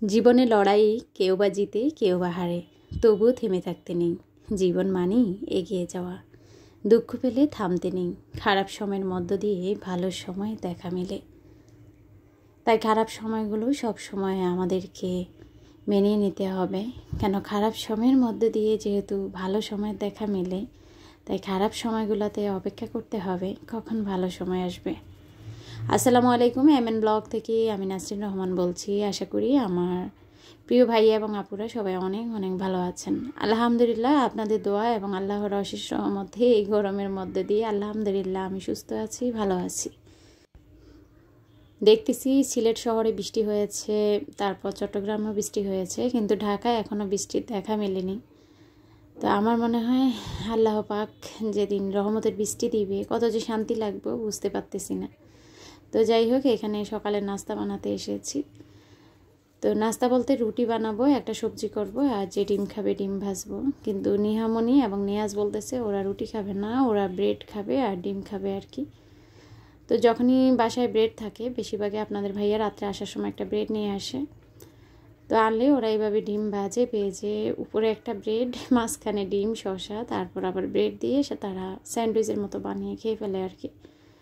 জীবনে লড়াই কেউ বা জিতে কেউ বা হারে, তবুও থেমে থাকতে নেই। জীবন মানেই এগিয়ে যাওয়া। দুঃখ পেলে থামতে নেই। খারাপ সময়ের মধ্য দিয়ে ভালো সময় দেখা মেলে। তাই খারাপ সময়গুলো সব সময় আমাদেরকে মেনে নিতে হবে। কেন খারাপ সময়ের মধ্য দিয়ে যেহেতু ভালো সময় দেখা মেলে, তাই খারাপ সময়গুলোতে অপেক্ষা করতে হবে কখন ভালো সময় আসবে। আসসালামু আলাইকুম, এমএন ব্লগ থেকে আমি নাসরিন রহমান বলছি। আশা করি আমার প্রিয় ভাইয়া এবং আপুরা সবাই অনেক অনেক ভালো আছেন। আলহামদুলিল্লাহ, আপনাদের দোয়া এবং আল্লাহর অশেষ রহমতে এই গরমের মধ্যে দিয়ে আলহামদুলিল্লাহ আমি সুস্থ আছি, ভালো আছি। দেখতেছি সিলেট শহরে বৃষ্টি হয়েছে, তারপর চট্টগ্রামেও বৃষ্টি হয়েছে, কিন্তু ঢাকায় এখনও বৃষ্টির দেখা মেলেনি। তো আমার মনে হয় আল্লাহ পাক যেদিন রহমতের বৃষ্টি দিবে কত যে শান্তি লাগবে বুঝতে পারতেছি না। তো যাই হোক, এখানে সকালে নাস্তা বানাতে এসেছি। তো নাস্তা বলতে রুটি বানাবো, একটা সবজি করব, আর যে ডিম খাবে ডিম ভাজবো। কিন্তু নিহামনি এবং নিয়াজ বলতেছে ওরা রুটি খাবে না, ওরা ব্রেড খাবে আর ডিম খাবে আর কি। তো যখনই বাসায় ব্রেড থাকে, বেশিরভাগই আপনাদের ভাইয়া রাত্রে আসার সময় একটা ব্রেড নিয়ে আসে। তো আনলে ওরা এইভাবে ডিম ভাজে, পেঁয়াজে উপরে একটা ব্রেড, মাঝখানে ডিম, শসা, তারপর আবার ব্রেড দিয়ে তারা স্যান্ডউইচের মতো বানিয়ে খেয়ে ফেলে আর কি।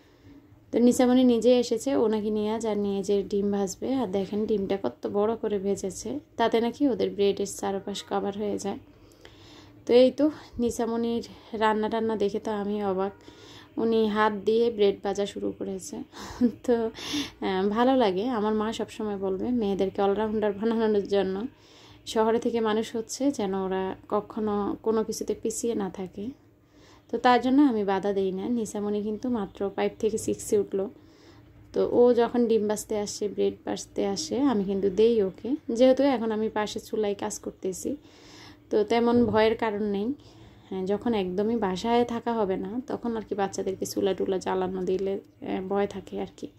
তো নিসামনি নিজে এসেছে, ও নাকি নিয়াজ আর নিয়ে যে ডিম ভাজবে। আর দেখেন ডিমটা কত বড় করে ভেজেছে, তাতে নাকি ওদের ব্রেডের চারপাশ কভার হয়ে যায়। তো এই তো নিসামনির রান্না দেখে তো আমি অবাক। উনি হাত দিয়ে ব্রেড ভাজা শুরু করেছে। তো ভালো লাগে। আমার মা সবসময় বলবে মেয়েদেরকে অলরাউন্ডার বানানোর জন্য। শহরে থেকে মানুষ হচ্ছে যেন ওরা কখনো কোনো কিছুতে পিছিয়ে না থাকে। তো তার জন্য আমি বাধা দিই না। নিসামনি কিন্তু মাত্র 5 থেকে 6-এ উঠলো। তো ও যখন ডিম ভাজতে আসে, ব্রেড ভাজতে আসে, আমি কিন্তু দেই ওকে। যেহেতু এখন আমি পাশে চুলায় কাজ করতেছি, তো তেমন ভয়ের কারণ নেই। যখন একদমই বাসায় থাকা হবে না, তখন আর কি বাচ্চাদেরকে চুলা টুলা জ্বালানো দিলে ভয় থাকে আর কি।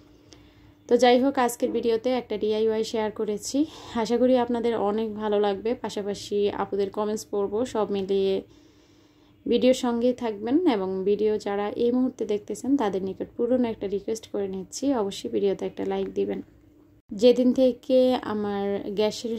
তো যাই হোক, আজকের ভিডিওতে একটা ডিআইওয়াই শেয়ার করেছি। আশা করি আপনাদের অনেক ভালো লাগবে। পাশাপাশি আপুদের কমেন্টস পড়বো, সব মিলিয়ে ভিডিওর সঙ্গেই থাকবেন। এবং ভিডিও যারা এই মুহূর্তে দেখতেছেন তাদের নিকট পুরনো একটা রিকোয়েস্ট করে নিচ্ছি, অবশ্যই ভিডিওতে একটা লাইক দিবেন। যেদিন থেকে আমার গ্যাসের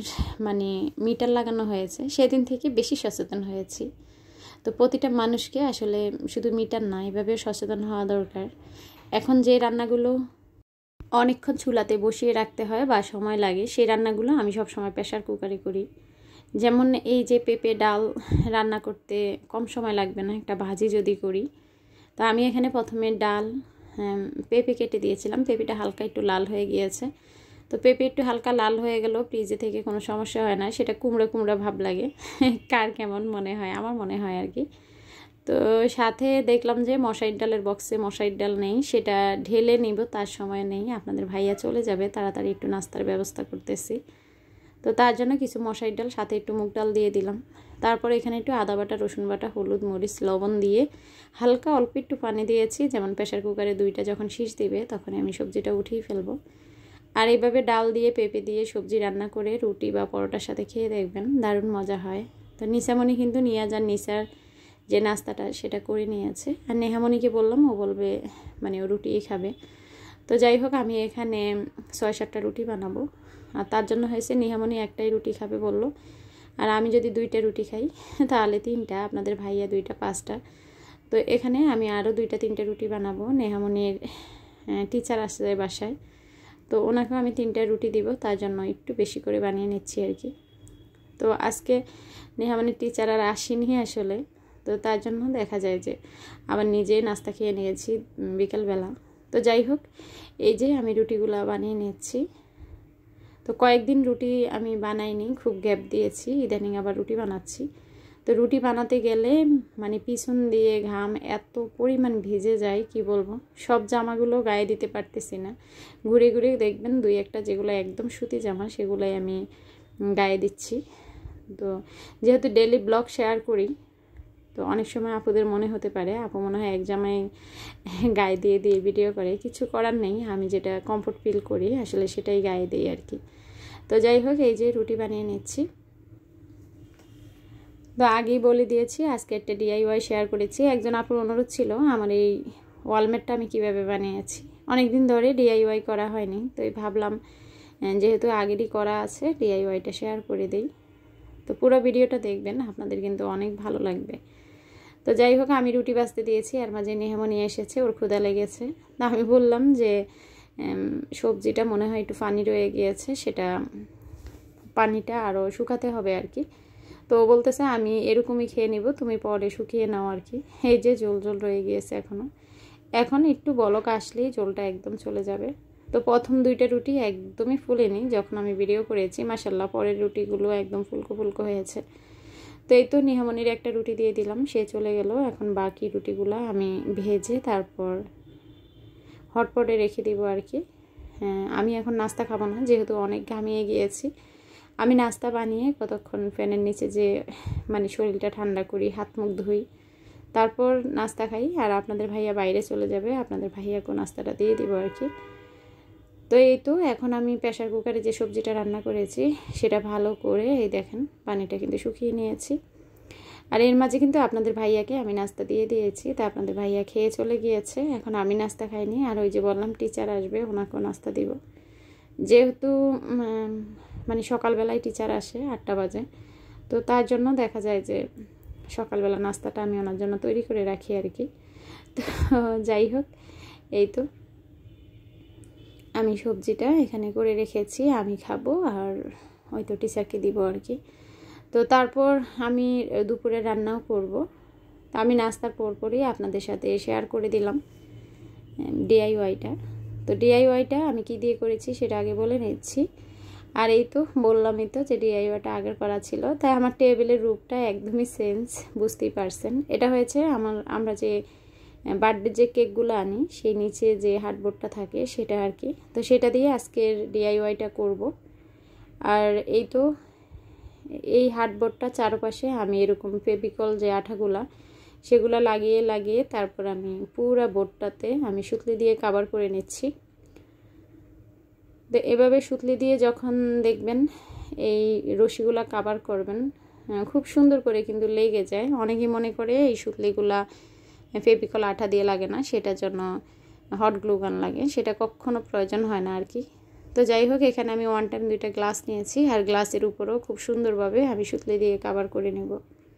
মিটার লাগানো হয়েছে, সেদিন থেকে বেশি সচেতন হয়েছি। তো প্রতিটা মানুষকে আসলে শুধু মিটার না, এভাবে সচেতন হওয়া দরকার। এখন যে রান্নাগুলো অনেকক্ষণ চুলাতে বসিয়ে রাখতে হয় বা সময় লাগে, সেই রান্নাগুলো আমি সবসময় প্রেশার কুকারে করি। যেমন এই যে পেঁপে ডাল রান্না করতে কম সময় লাগবে না, একটা ভাজি যদি করি। তো আমি এখানে প্রথমে ডাল, পেঁপে কেটে দিয়েছিলাম। পেঁপেটা হালকা একটু লাল হয়ে গিয়েছে। তো পেঁপে একটু হালকা লাল হয়ে গেল, ফ্রিজে থেকে কোনো সমস্যা হয় না, সেটা কুমড়ো কুমড়ো ভাব লাগে। কার কেমন মনে হয়, আমার মনে হয় আর কি। তো সাথে দেখলাম যে মশারির ডালের বক্সে মশারির ডাল নেই, সেটা ঢেলে নিব, তার সময় নেই। আপনাদের ভাইয়া চলে যাবে, তাড়াতাড়ি একটু নাস্তার ব্যবস্থা করতেছি। তো তার জন্য কিছু মশারির ডাল, সাথে একটু মুগ ডাল দিয়ে দিলাম। তারপর এখানে একটু আদা বাটা, রসুন বাটা, হলুদ, মরিচ, লবণ দিয়ে হালকা অল্প একটু পানি দিয়েছি। যেমন প্রেশার কুকারে 2টা যখন শীষ দিবে তখন আমি সবজিটা উঠিয়ে ফেলবো। আর এইভাবে ডাল দিয়ে পেঁপে দিয়ে সবজি রান্না করে রুটি বা পরোটার সাথে খেয়ে দেখবেন, দারুণ মজা হয়। তো নিসামনি কিন্তু নিয়াজ আর নিসার যে নাস্তাটা সেটা করে নিয়েছে। আর নেহামনিকে বললাম, ও বলবে ও রুটিই খাবে। তো যাই হোক, আমি এখানে 6-7টা রুটি বানাবো। আর তার জন্য হয়েছে নিহামনি একটাই রুটি খাবে বলল, আর আমি যদি 2টা রুটি খাই তাহলে 3টা, আপনাদের ভাইয়া 2টা, 5টা। তো এখানে আমি আরও 2-3টে রুটি বানাবো। নেহামনির টিচার আসছে বাসায়, তো ওনাকেও আমি 3টা রুটি দিব, তার জন্য একটু বেশি করে বানিয়ে নিচ্ছি আর কি। তো আজকে নেহামনির টিচার আর আসেনি আসলে, তো তার জন্য দেখা যায় যে আবার নিজেই নাস্তা খেয়ে নিয়েছি বিকেলবেলা। তো যাই হোক, এই যে আমি রুটিগুলো বানিয়ে নিচ্ছি। তো কয়েকদিন রুটি আমি বানাইনি, খুব গ্যাপ দিয়েছি, ইদানিং আবার রুটি বানাচ্ছি। তো রুটি বানাতে গেলে পিছন দিয়ে ঘাম এত পরিমাণ ভিজে যায়, কি বলবো। সব জামাগুলো গায়ে দিতে পারতেছি না। ঘুরে ঘুরে দেখবেন 2-1টা যেগুলো একদম সুতি জামা, সেগুলোই আমি গায়ে দিচ্ছি। তো যেহেতু ডেলি ব্লগ শেয়ার করি, তো অনেক সময় আপুদের মনে হতে পারে আপু মনে হয় এক জামায় গায়ে দিয়ে দিয়ে ভিডিও করে। কিছু করার নেই, আমি যেটা কমফোর্ট ফিল করি আসলে সেটাই গায়ে দিই আর কি। তো যাই হোক, এই যে রুটি বানিয়ে নিচ্ছি। তো আগেই বলে দিয়েছি আজকে একটা ডিআইওয়াই শেয়ার করেছি। একজন আপুর অনুরোধ ছিল আমার এই ওয়ালমেটটা আমি কিভাবে বানিয়েছি। অনেক দিন ধরে ডিআইওয়াই করা হয়নি, তো ভাবলাম যেহেতু আগেরই করা আছে ডিআইওয়াইটা শেয়ার করে দেই। তো পুরো ভিডিওটা দেখবেন, আপনাদের কিন্তু অনেক ভালো লাগবে। তো যাই হোক, আমি রুটি বাছতে দিয়েছি, আর মাঝে নেহামনি এসেছে, ওর ক্ষুধা লেগেছে। তা আমি বললাম যে সবজিটা মনে হয় একটু পানি রয়ে গিয়েছে, সেটা পানিটা আরও শুকাতে হবে আর কি। তো বলতেছে আমি এরকমই খেয়ে নিব, তুমি পরে শুকিয়ে নাও আর কি। এই যে জল জল রয়ে গিয়েছে এখন একটু বলক আসলেই জলটা একদম চলে যাবে। তো প্রথম 2টা রুটি একদমই ফুলেনি যখন আমি ভিডিও করেছি, মাশাল্লাহ পরের রুটিগুলো একদম ফুলকো ফুলকো হয়েছে। তো এই তো নিহামনির একটা রুটি দিয়ে দিলাম, সে চলে গেল। এখন বাকি রুটিগুলো আমি ভেজে তারপর হটপটে রেখে দিব আর কি। আমি এখন নাস্তা খাবো না, যেহেতু অনেক ঘামিয়ে গিয়েছি। আমি নাস্তা বানিয়ে কতক্ষণ ফ্যানের নিচে যে মানে শরীরটা ঠান্ডা করি, হাত মুখ ধুই, তারপর নাস্তা খাই। আর আপনাদের ভাইয়া বাইরে চলে যাবে, আপনাদের ভাইয়াকেও নাস্তাটা দিয়ে দিব আর কি। তো এই তো এখন আমি প্রেসার কুকারে যে সবজিটা রান্না করেছি সেটা ভালো করে এই দেখেন পানিটা কিন্তু শুকিয়ে নিয়েছি। আর এর মাঝে কিন্তু আপনাদের ভাইয়াকে আমি নাস্তা দিয়ে দিয়েছি, তা আপনাদের ভাইয়া খেয়ে চলে গিয়েছে। এখন আমি নাস্তা খাইনি, আর ওই যে বললাম টিচার আসবে, ওনাকেও নাস্তা দিব। যেহেতু মানে সকালবেলায় টিচার আসে 8টা বাজে, তো তার জন্য দেখা যায় যে সকালবেলা নাস্তাটা আমি ওনার জন্য তৈরি করে রাখি আর কি। তো যাই হোক, এই তো আমি সবজিটা এখানে করে রেখেছি, আমি খাবো আর হয়তো টিচারকে দিব আর কি। তো তারপর আমি দুপুরে রান্নাও করব। তো আমি নাস্তার পরপরই আপনাদের সাথে শেয়ার করে দিলাম ডিআইওয়াইটা। তো ডিআইওয়াইটা আমি কি দিয়ে করেছি সেটা আগে বলে নিচ্ছি। আর এই তো বললামই তো যে ডিআইওয়াইটা আগের করা ছিল, তাই আমার টেবিলের রূপটা একদমই চেঞ্জ, বুঝতেই পারছেন। এটা হয়েছে আমরা যে বার্থডে যে কেকগুলো আনি সেই নিচে যে হার্ডবোর্ডটা থাকে সেটা আর কি। তো সেটা দিয়ে আজকের ডিআইওয়াইটা করব। আর এই তো এই হার্ডবোর্ডটা চারপাশে আমি এরকম ফেভিকল যে আঠাগুলা সেগুলো লাগিয়ে তারপর আমি পুরো বোর্ডটাতে আমি সুতলি দিয়ে কভার করে নিচ্ছি। তো এভাবে সুতলি দিয়ে যখন দেখবেন এই রশিগুলা কভার করবেন, খুব সুন্দর করে কিন্তু লেগে যায়। অনেকেই মনে করে এই সুতলিগুলা ফেভিকল আঠা দিয়ে লাগে না, সেটার জন্য হট গ্লু গান লাগে, সেটা কখনো প্রয়োজন হয় না আর কি। তো যাই হোক, এখানে আমি 1 টাইম 2টা গ্লাস নিয়েছি, আর গ্লাসের উপরেও খুব সুন্দরভাবে আমি সুতলি দিয়ে কভার করে নেব।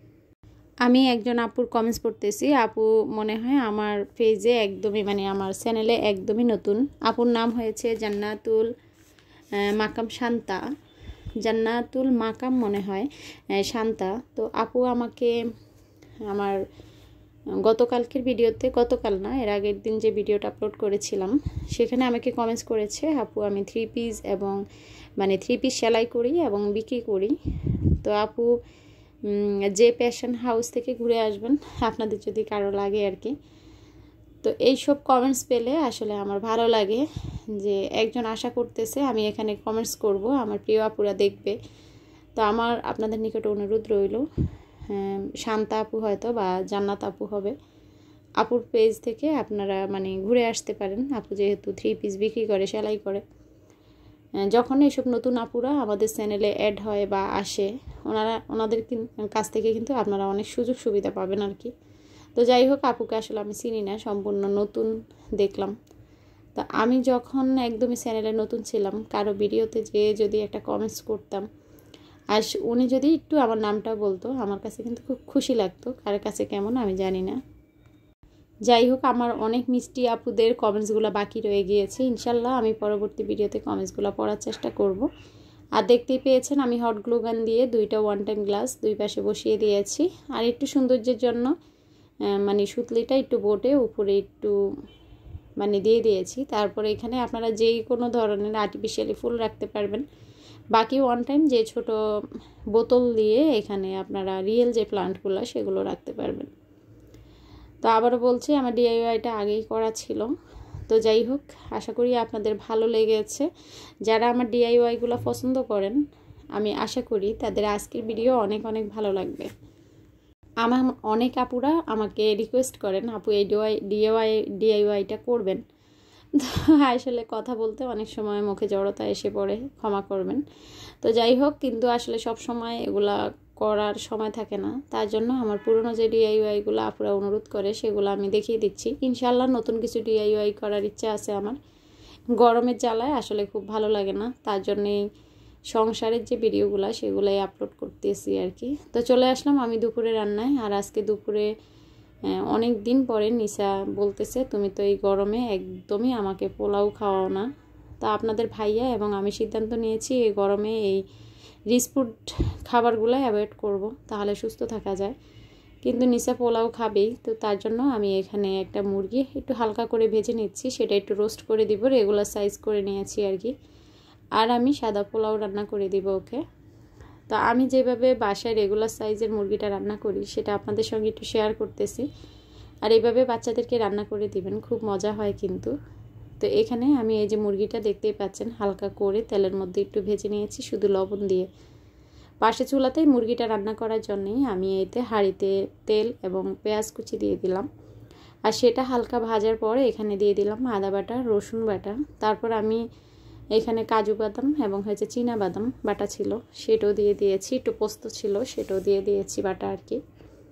আমি একজন আপুর কমেন্টস পড়তেছি, আপু মনে হয় আমার পেজে একদমই মানে আমার চ্যানেলে একদমই নতুন। আপুর নাম হয়েছে জান্নাতুল মাকাম শান্তা, জান্নাতুল মাকাম মনে হয় শান্তা। তো আপু আমাকে আমার গতকালকের ভিডিওতে, গতকাল না এর আগের দিন যে ভিডিওটা আপলোড করেছিলাম সেখানে আমাকে কমেন্টস করেছে, আপু আমি 3 পিস এবং মানে 3 পিস সেলাই করি এবং বিক্রি করি। তো আপু যে প্যাশন হাউস থেকে ঘুরে আসবেন আপনাদের যদি কারো লাগে আর কি। তো এইসব কমেন্টস পেলে আসলে আমার ভালো লাগে যে একজন আশা করতেছে আমি এখানে কমেন্টস করব, আমার প্রিয় আপুরা দেখবে। তো আমার আপনাদের নিকট অনুরোধ রইল, শান্তা আপু হয়তো বা জান্নাত আপু হবে, আপুর পেজ থেকে আপনারা মানে ঘুরে আসতে পারেন। আপু যেহেতু 3 পিস বিক্রি করে, সেলাই করে, যখন এইসব নতুন আপুরা আমাদের চ্যানেলে অ্যাড হয় বা আসে ওনাদের কাছ থেকে কিন্তু আপনারা অনেক সুযোগ সুবিধা পাবেন আর কি। তো যাই হোক, আপুকে আসলে আমি চিনি না, সম্পূর্ণ নতুন দেখলাম। তা আমি যখন একদমই চ্যানেলে নতুন ছিলাম, কারো ভিডিওতে যে যদি একটা কমেন্টস করতাম আর উনি যদি একটু আমার নামটা বলতো, আমার কাছে কিন্তু খুব খুশি লাগতো। কার কাছে কেমন আমি জানি না। যাই হোক, আমার অনেক মিষ্টি আপুদের কমেন্টসগুলো বাকি রয়ে গিয়েছে। ইনশাল্লাহ আমি পরবর্তী ভিডিওতে কমেন্টসগুলো পড়ার চেষ্টা করব। আর দেখতেই পেয়েছেন আমি হট গ্লু গান দিয়ে 2টা 1 টাইম গ্লাস 2 পাশে বসিয়ে দিয়েছি। আর একটু সৌন্দর্যের জন্য মানে সুতলিটা একটু বোটে উপরে একটু মানে দিয়ে দিয়েছি। তারপরে এখানে আপনারা যেই কোনো ধরনের আর্টিফিশিয়ালি ফুল রাখতে পারবেন। বাকি 1 টাইম যে ছোট বোতল দিয়ে এখানে আপনারা রিয়েল যে প্লান্টগুলো সেগুলো রাখতে পারবেন। তো আবারও বলছি, আমার ডিআইওয়াইটা আগেই করা ছিল। তো যাই হোক, আশা করি আপনাদের ভালো লেগেছে। যারা আমার ডিআইওয়াইগুলো পছন্দ করেন আমি আশা করি তাদের আজকের ভিডিও অনেক অনেক ভালো লাগবে। আমার অনেক আপুরা আমাকে রিকোয়েস্ট করেন আপু এই ডিআইওয়াইটা করবেন। তো আসলে কথা বলতে অনেক সময় মুখে জড়তা এসে পড়ে, ক্ষমা করবেন। তো যাই হোক, কিন্তু আসলে সব সময় এগুলা করার সময় থাকে না, তার জন্য আমার পুরনো যে ডিআইওয়াইগুলো আপুরা অনুরোধ করে সেগুলো আমি দেখিয়ে দিচ্ছি। ইনশাল্লাহ নতুন কিছু ডিআইওয়াই করার ইচ্ছা আছে আমার। গরমের জ্বালায় আসলে খুব ভালো লাগে না, তার জন্যেই সংসারের যে ভিডিওগুলো সেগুলাই আপলোড করতেছি আর কি। তো চলে আসলাম আমি দুপুরে রান্নায়। আর আজকে দুপুরে অনেক দিন পরে নিশা বলতেছে তুমি তো এই গরমে একদমই আমাকে পোলাও খাওয়াও না। তা আপনাদের ভাইয়া এবং আমি সিদ্ধান্ত নিয়েছি এই গরমে এই রিচ ফুড খাবারগুলো অ্যাভয়েড করব, তাহলে সুস্থ থাকা যায়। কিন্তু নিশা পোলাও খাবেই, তো তার জন্য আমি এখানে একটা মুরগি একটু হালকা করে ভেজে নিচ্ছি, সেটা একটু রোস্ট করে দিব, রেগুলার সাইজ করে নিয়েছি আর কি। আর আমি সাদা পোলাও রান্না করে দিব ওকে। তো আমি যেভাবে বাসায় রেগুলার সাইজের মুরগিটা রান্না করি সেটা আপনাদের সঙ্গে একটু শেয়ার করতেছি। আর এইভাবে বাচ্চাদেরকে রান্না করে দিবেন, খুব মজা হয় কিন্তু। তো এখানে আমি এই যে মুরগিটা দেখতেই পাচ্ছেন হালকা করে তেলের মধ্যে একটু ভেজে নিয়েছি শুধু লবণ দিয়ে। পাশে চুলাতেই মুরগিটা রান্না করার জন্যই আমি এতে হাঁড়িতে তেল এবং পেঁয়াজ কুচি দিয়ে দিলাম। আর সেটা হালকা ভাজার পরে এখানে দিয়ে দিলাম আদা বাটা, রসুন বাটা। তারপর আমি এখানে কাজু বাদাম এবং হচ্ছে চীনা বাদাম বাটা ছিল সেটাও দিয়ে দিয়েছি, একটু পোস্ত ছিল সেটাও দিয়ে দিয়েছি বাটা আর কি।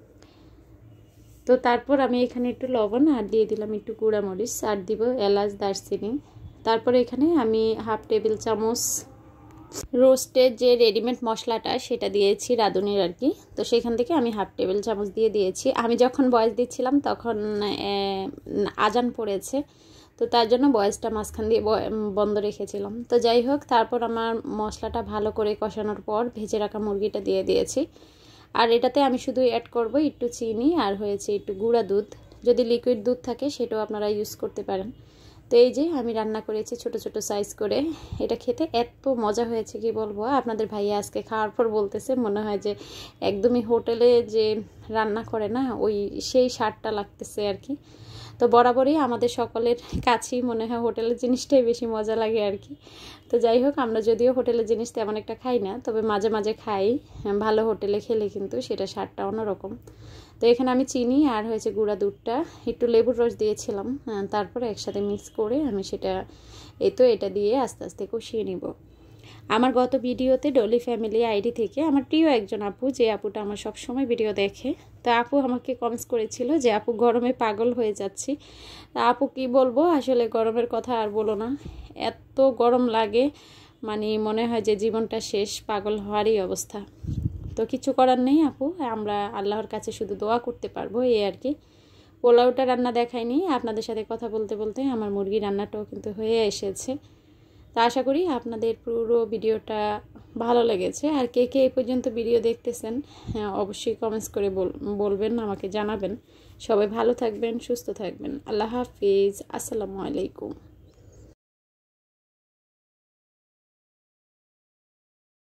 তো তারপর আমি এখানে একটু লবণ আর দিয়ে দিলাম একটু গুঁড়া মরিচ আর দিব এলাচ, দারচিনি। তারপরে এখানে আমি হাফ টেবিল চামচ রোস্টের যে রেডিমেড মশলাটা সেটা দিয়েছি রাঁধুনির আর কি। তো সেখান থেকে আমি হাফ টেবিল চামচ দিয়ে দিয়েছি। আমি যখন ভয়েস দিচ্ছিলাম তখন আজান পড়েছে, তো তার জন্য ভয়েসটা মাঝখান দিয়ে বন্ধ রেখেছিলাম। তো যাই হোক, তারপর আমার মশলাটা ভালো করে কষানোর পর ভেজে রাখা মুরগিটা দিয়ে দিয়েছি। আর এটাতে আমি শুধু অ্যাড করব একটু চিনি আর হয়েছে একটু গুঁড়া দুধ, যদি লিকুইড দুধ থাকে সেটাও আপনারা ইউজ করতে পারেন। তো এই যে আমি রান্না করেছি ছোট ছোট সাইজ করে, এটা খেতে এত মজা হয়েছে কি বলবো। আপনাদের ভাইয়া আজকে খাওয়ার পর বলতেছে মনে হয় যে একদমই হোটেলে যে রান্না করে না ওই সেই স্বাদটা লাগতেছে আর কি। তো বরাবরই আমাদের সকলের কাছেই মনে হয় হোটেলের জিনিসটাই বেশি মজা লাগে আর কি। তো যাই হোক, আমরা যদিও হোটেলের জিনিস তেমন একটা খাই না, তবে মাঝে মাঝে খাই। ভালো হোটেলে খেলে কিন্তু সেটা স্বাদটা অন্যরকম। তো এখানে আমি চিনি আর হয়েছে গুঁড়া দুধটা একটু লেবুর রস দিয়েছিলাম, তারপরে একসাথে মিক্স করে আমি সেটা এটা দিয়ে আস্তে আস্তে কষিয়ে নিব। আমার গত ভিডিওতে ডলি ফ্যামিলি আইডি থেকে আমার প্রিয় একজন আপু, যে আপুটা আমার সব সময় ভিডিও দেখে, তো আপু আমাকে কমেন্টস করেছিল যে আপু গরমে পাগল হয়ে যাচ্ছি। তা আপু কি বলবো, আসলে গরমের কথা আর বলো না, এত গরম লাগে মানে মনে হয় যে জীবনটা শেষ, পাগল হওয়ারই অবস্থা। তো কিছু করার নেই আপু, আমরা আল্লাহর কাছে শুধু দোয়া করতে পারবো এই আর কি। পোলাওটা রান্না দেখাইনি, আপনাদের সাথে কথা বলতে বলতে আমার মুরগি রান্নাটাও কিন্তু হয়ে এসেছে। তা আশা করি আপনাদের পুরো ভিডিওটা ভালো লেগেছে। আর কে কে এই পর্যন্ত ভিডিও দেখতেছেন অবশ্যই কমেন্টস করে বলবেন, আমাকে জানাবেন। সবাই ভালো থাকবেন, সুস্থ থাকবেন। আল্লাহ হাফিজ, আসসালামু আলাইকুম।